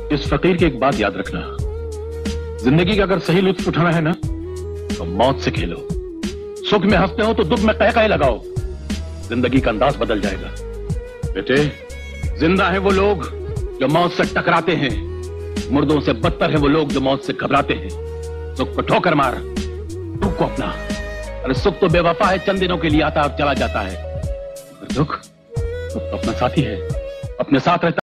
इस फकीर की एक बात याद रखना, जिंदगी का अगर सही लुत्फ उठाना है ना तो मौत से खेलो। सुख में हंसते हो तो दुख में कह लगाओ, जिंदगी का अंदाज बदल जाएगा। बेटे, जिंदा है वो लोग जो मौत से टकराते हैं, मुर्दों से बदतर है वो लोग जो मौत से घबराते हैं। सुख को ठोकर मार, दुख को अपना। अरे सुख तो बेवफा है, चंद दिनों के लिए आता और चला जाता है। दुख तो अपना साथी है, अपने साथ रहता